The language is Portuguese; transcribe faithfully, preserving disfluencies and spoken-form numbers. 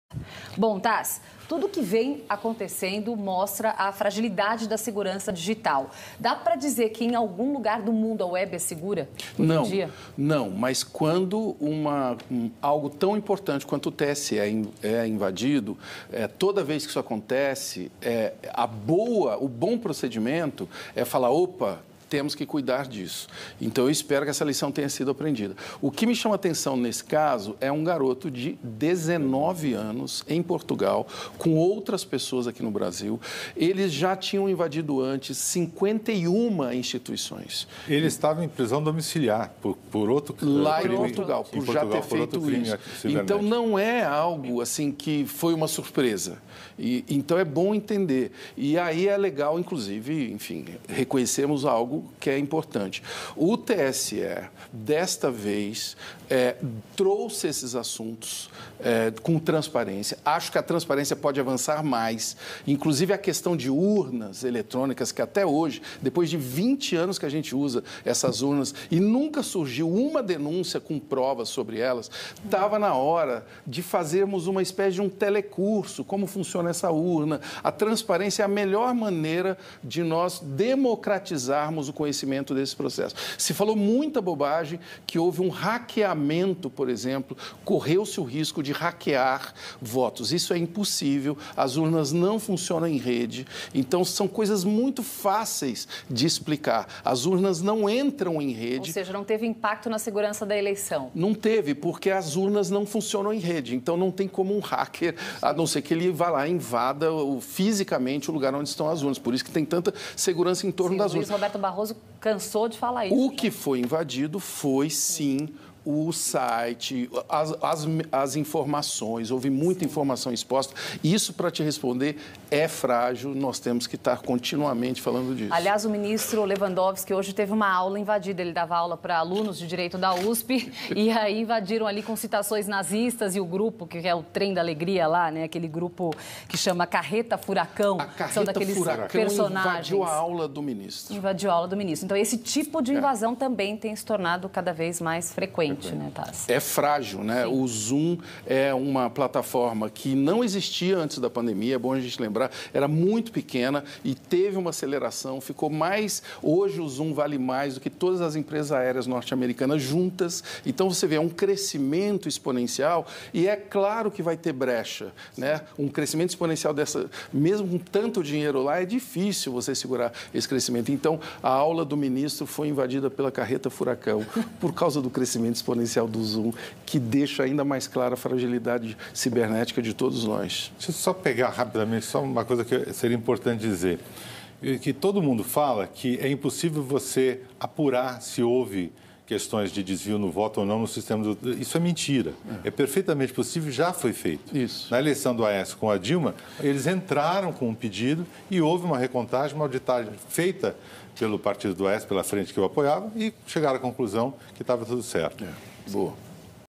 Bom, Taz, tudo que vem acontecendo mostra a fragilidade da segurança digital. Dá para dizer que em algum lugar do mundo a web é segura? Não, dia? não, mas quando uma, um, algo tão importante quanto o T S E é, é invadido, é, toda vez que isso acontece, é, a boa, o bom procedimento é falar, opa, temos que cuidar disso. Então, eu espero que essa lição tenha sido aprendida. O que me chama a atenção nesse caso é um garoto de dezenove anos em Portugal, com outras pessoas aqui no Brasil. Eles já tinham invadido antes cinquenta e uma instituições. Ele estava em prisão domiciliar por, por outro Lá crime. em Portugal, por em já Portugal, ter por feito crime isso. cibernético. Então, não é algo assim que foi uma surpresa. E, então, é bom entender. E aí é legal, inclusive, enfim, reconhecermos algo que é importante. O T S E, desta vez, é, trouxe esses assuntos é, com transparência. Acho que a transparência pode avançar mais. Inclusive, a questão de urnas eletrônicas, que até hoje, depois de vinte anos que a gente usa essas urnas, e nunca surgiu uma denúncia com provas sobre elas, estava na hora de fazermos uma espécie de um telecurso, como funciona essa urna. A transparência é a melhor maneira de nós democratizarmos o conhecimento desse processo. Se falou muita bobagem que houve um hackeamento, por exemplo, correu-se o risco de hackear votos. Isso é impossível, as urnas não funcionam em rede, então são coisas muito fáceis de explicar. As urnas não entram em rede. Ou seja, não teve impacto na segurança da eleição. Não teve, porque as urnas não funcionam em rede, então não tem como um hacker, a não ser que ele vá lá e invada o, fisicamente o lugar onde estão as urnas. Por isso que tem tanta segurança em torno Sim, das o Luiz urnas. Roberto Barroso cansou de falar isso. O que foi invadido foi, sim, o site, as, as, as informações, houve muita informação exposta. Isso, para te responder, é frágil, nós temos que estar continuamente falando disso. Aliás, o ministro Lewandowski hoje teve uma aula invadida, ele dava aula para alunos de Direito da U S P, e aí invadiram ali com citações nazistas e o grupo, que é o Trem da Alegria lá, né? Aquele grupo que chama Carreta Furacão, a Carreta são daqueles Furacão personagens. invadiu a aula do ministro. Invadiu a aula do ministro. Então, esse tipo de invasão é. também tem se tornado cada vez mais frequente. Né, Taz? É frágil, né? Sim. O Zoom é uma plataforma que não existia antes da pandemia, é bom a gente lembrar, era muito pequena e teve uma aceleração, ficou mais... Hoje o Zoom vale mais do que todas as empresas aéreas norte-americanas juntas, então você vê, é um crescimento exponencial e é claro que vai ter brecha, né? Um crescimento exponencial dessa, mesmo com tanto dinheiro lá, é difícil você segurar esse crescimento. Então, a aula do ministro foi invadida pela Carreta Furacão por causa do crescimento exponencial do Zoom, que deixa ainda mais clara a fragilidade cibernética de todos nós. Deixa eu só pegar rapidamente, só uma coisa que seria importante dizer. Que todo mundo fala que é impossível você apurar se houve questões de desvio no voto ou não no sistema do... Isso é mentira. É, é perfeitamente possível, já foi feito. Isso. Na eleição do Aécio com a Dilma, eles entraram com um pedido e houve uma recontagem, uma auditagem feita pelo partido do Aécio, pela frente que eu apoiava, e chegaram à conclusão que estava tudo certo. É. Boa.